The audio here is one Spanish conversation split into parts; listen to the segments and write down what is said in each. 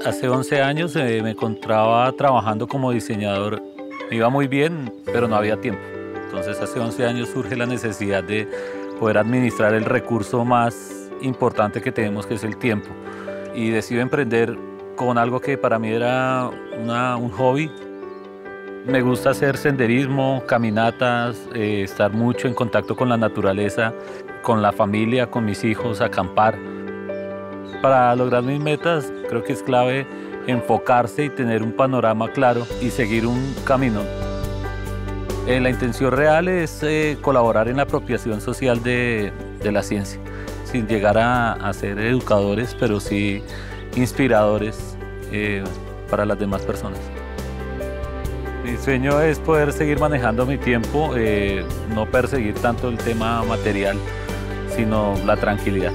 Hace 11 años me encontraba trabajando como diseñador. Me iba muy bien, pero no había tiempo. Entonces hace 11 años surge la necesidad de poder administrar el recurso más importante que tenemos, que es el tiempo. Y decido emprender con algo que para mí era un hobby. Me gusta hacer senderismo, caminatas, estar mucho en contacto con la naturaleza, con la familia, con mis hijos, acampar. Para lograr mis metas creo que es clave enfocarse y tener un panorama claro y seguir un camino. La intención real es colaborar en la apropiación social de la ciencia, sin llegar a ser educadores, pero sí inspiradores para las demás personas. Mi sueño es poder seguir manejando mi tiempo, no perseguir tanto el tema material, sino la tranquilidad.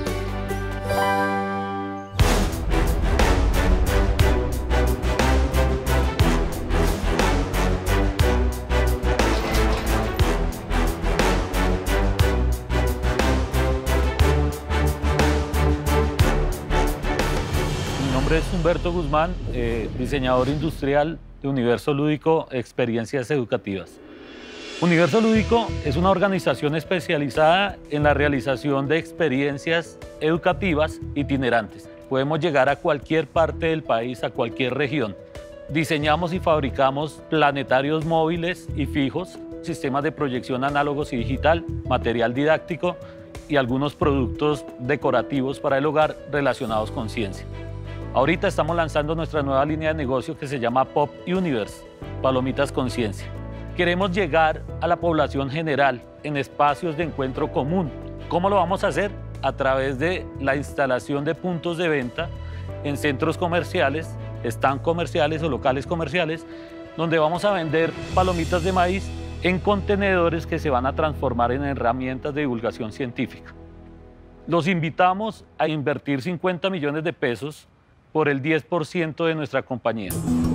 Mi nombre es Humberto Guzmán, diseñador industrial de Universo Lúdico Experiencias Educativas. Universo Lúdico es una organización especializada en la realización de experiencias educativas itinerantes. Podemos llegar a cualquier parte del país, a cualquier región. Diseñamos y fabricamos planetarios móviles y fijos, sistemas de proyección análogos y digital, material didáctico y algunos productos decorativos para el hogar relacionados con ciencia. Ahorita estamos lanzando nuestra nueva línea de negocio que se llama Pop Universe, Palomitas con Ciencia. Queremos llegar a la población general en espacios de encuentro común. ¿Cómo lo vamos a hacer? A través de la instalación de puntos de venta en centros comerciales, stand comerciales o locales comerciales, donde vamos a vender palomitas de maíz en contenedores que se van a transformar en herramientas de divulgación científica. Los invitamos a invertir 50 millones de pesos por el 10% de nuestra compañía.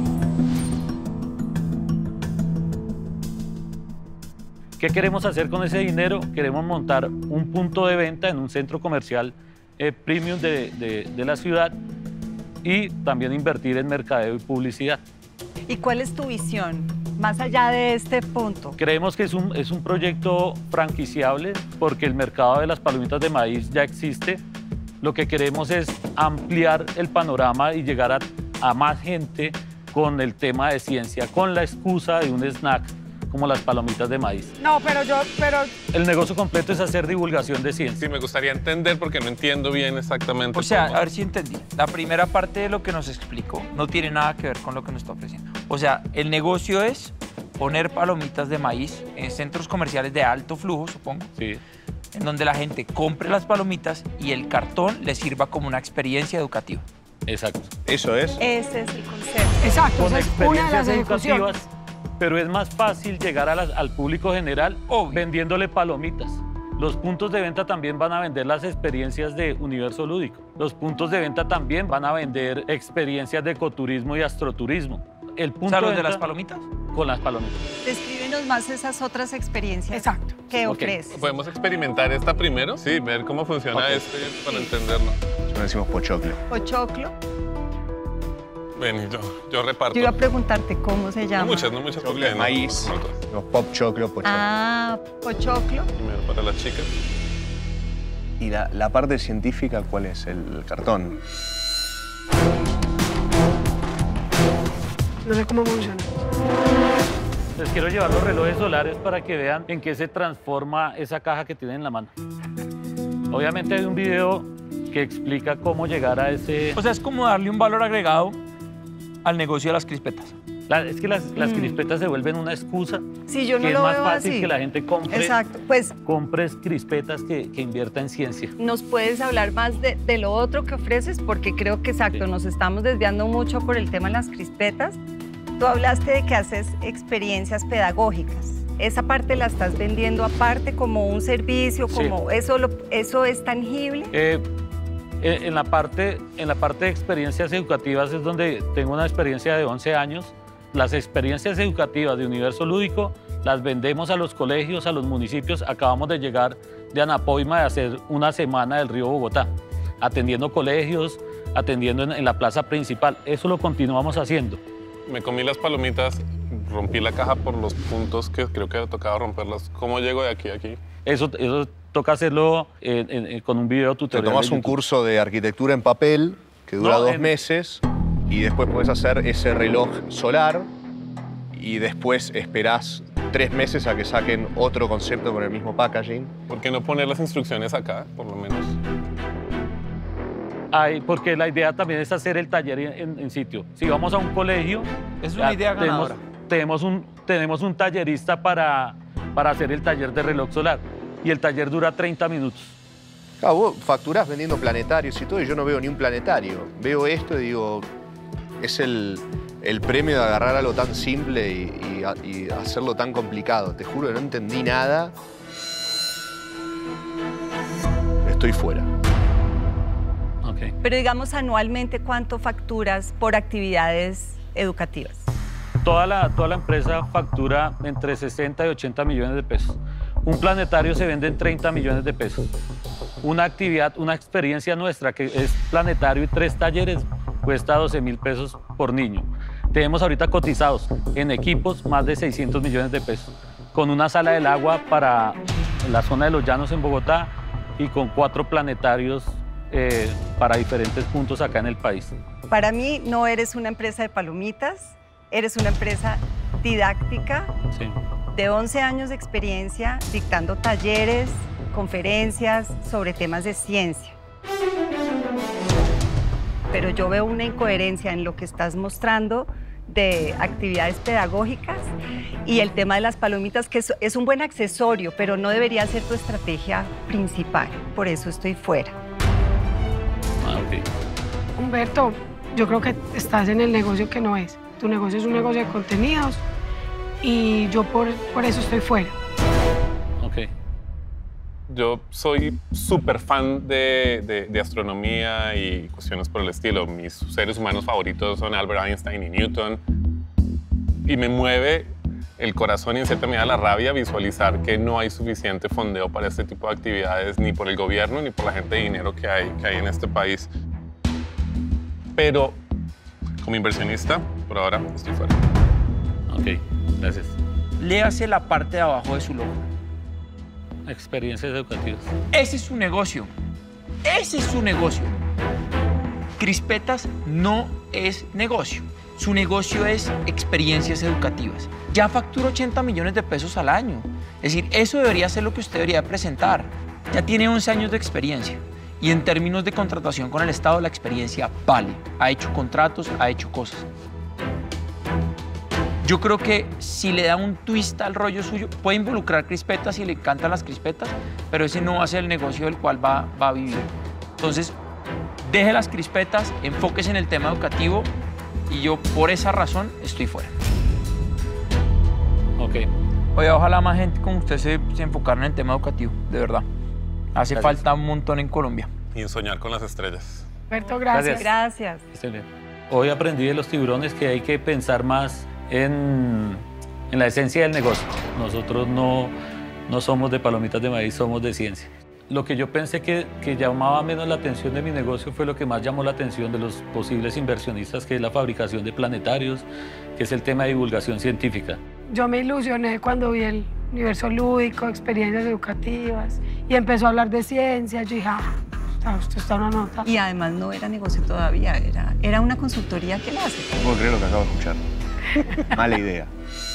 ¿Qué queremos hacer con ese dinero? Queremos montar un punto de venta en un centro comercial premium de la ciudad y también invertir en mercadeo y publicidad. ¿Y cuál es tu visión más allá de este punto? Creemos que es un proyecto franquiciable porque el mercado de las palomitas de maíz ya existe. Lo que queremos es ampliar el panorama y llegar a más gente con el tema de ciencia, con la excusa de un snack como las palomitas de maíz. No, pero El negocio completo es hacer divulgación de ciencia. Sí, me gustaría entender porque no entiendo bien exactamente. O sea, cómo. a ver si entendí. La primera parte de lo que nos explicó no tiene nada que ver con lo que nos está ofreciendo. O sea, el negocio es poner palomitas de maíz en centros comerciales de alto flujo, supongo. Sí. En donde la gente compre las palomitas y el cartón le sirva como una experiencia educativa. Exacto. Eso es. ese es el concepto. Exacto, Con esa es una de experiencias las ejecuciones. educativas, pero es más fácil llegar al público general Obvio. vendiéndole palomitas. Los puntos de venta también van a vender las experiencias de Universo Lúdico. Los puntos de venta también van a vender experiencias de ecoturismo y astroturismo. El punto ¿Sabes los de venta las palomitas? con las palomitas. Descríbenos más esas otras experiencias. Exacto. ¿Qué Ok. ofreces? ¿Podemos experimentar esta primero? Sí, ver cómo funciona Ok. para entenderlo. Nosotros decimos pochoclo. Pochoclo. Ven, yo reparto. Yo iba a preguntarte cómo se llama. No muchas, Pochoclo porque es maíz. Los pop choclo, pochoclo. Ah, pochoclo. Primero para las chicas. ¿Y la parte científica cuál es? El cartón. No sé cómo funciona. Les quiero llevar los relojes solares para que vean en qué se transforma esa caja que tienen en la mano. Obviamente hay un video que explica cómo llegar a ese... O sea, es como darle un valor agregado al negocio de las crispetas. Es que las crispetas se vuelven una excusa. Sí, yo no que es lo más veo fácil así. que la gente compre, Exacto. Pues, compres crispetas que invierta en ciencia. ¿nos puedes hablar más de lo otro que ofreces? Porque creo que, exacto, Sí. nos estamos desviando mucho por el tema de las crispetas. Tú hablaste de que haces experiencias pedagógicas. ¿Esa parte la estás vendiendo aparte como un servicio? Sí. Como ¿eso es tangible? En la parte de experiencias educativas es donde tengo una experiencia de 11 años. Las experiencias educativas de Universo Lúdico las vendemos a los colegios, a los municipios. Acabamos de llegar de Anapoima de hacer una semana del río Bogotá, atendiendo colegios, atendiendo en la plaza principal. Eso lo continuamos haciendo. Me comí las palomitas, rompí la caja por los puntos que creo que tocaba romperlas. ¿Cómo llego de aquí a aquí? Eso toca hacerlo con un video Te tutorial. tomas de un YouTube. curso de arquitectura en papel que dura No, 2 meses y después puedes hacer ese reloj solar y después esperás 3 meses a que saquen otro concepto con el mismo packaging. ¿Por qué no poner las instrucciones acá, por lo menos? Porque la idea también es hacer el taller en sitio. Si vamos a un colegio... Es una idea ganadora. Tenemos un tallerista para hacer el taller de reloj solar y el taller dura 30 minutos. Claro, vos facturás vendiendo planetarios y todo y yo no veo ni un planetario. Veo esto y digo, es el premio de agarrar algo tan simple y hacerlo tan complicado. Te juro que no entendí nada. Estoy fuera. Okay. Pero digamos anualmente, ¿cuánto facturas por actividades educativas? Toda la empresa factura entre 60 y 80 millones de pesos. Un planetario se vende en 30 millones de pesos. Una actividad, una experiencia nuestra que es planetario y 3 talleres cuesta 12.000 pesos por niño. Tenemos ahorita cotizados en equipos más de 600 millones de pesos, con una sala del agua para la zona de los llanos en Bogotá y con 4 planetarios para diferentes puntos acá en el país. Para mí no eres una empresa de palomitas, eres una empresa didáctica Sí. de 11 años de experiencia dictando talleres, conferencias sobre temas de ciencia. Pero yo veo una incoherencia en lo que estás mostrando de actividades pedagógicas y el tema de las palomitas, que es un buen accesorio, pero no debería ser tu estrategia principal. Por eso estoy fuera. Okay. Humberto, yo creo que estás en el negocio que no es. Tu negocio es un negocio de contenidos y yo por eso estoy fuera. Okay. Yo soy súper fan de astronomía y cuestiones por el estilo. Mis seres humanos favoritos son Albert Einstein y Newton. Y me mueve el corazón y en cierta medida la rabia visualizar que no hay suficiente fondeo para este tipo de actividades ni por el gobierno ni por la gente de dinero que hay en este país. Pero como inversionista, por ahora estoy fuera. Ok, gracias. Léase la parte de abajo de su logo. Experiencias educativas. Ese es su negocio. Ese es su negocio. Crispetas no es negocio. Su negocio es experiencias educativas. Ya factura 80 millones de pesos al año. Es decir, eso debería ser lo que usted debería presentar. Ya tiene 11 años de experiencia. Y en términos de contratación con el Estado, la experiencia vale. Ha hecho contratos, ha hecho cosas. Yo creo que si le da un twist al rollo suyo, puede involucrar crispetas si le encantan las crispetas, pero ese no va a ser el negocio del cual va a vivir. Entonces, deje las crispetas, enfóquese en el tema educativo y yo por esa razón estoy fuera. Ok. Oye, ojalá más gente como usted se enfocara en el tema educativo, de verdad. Hace Gracias. falta un montón en Colombia. Y en soñar con las estrellas. Humberto, gracias. Gracias. Excelente. Hoy aprendí de los tiburones que hay que pensar más en la esencia del negocio. Nosotros no somos de palomitas de maíz, somos de ciencia. Lo que yo pensé que llamaba menos la atención de mi negocio fue lo que más llamó la atención de los posibles inversionistas, que es la fabricación de planetarios, que es el tema de divulgación científica. Yo me ilusioné cuando vi el universo lúdico, experiencias educativas, y empezó a hablar de ciencia. Yo dije, esto está una nota. Y además no era negocio todavía, era una consultoría que le hace. No puedo creer lo que acabo de escuchar. Mala idea.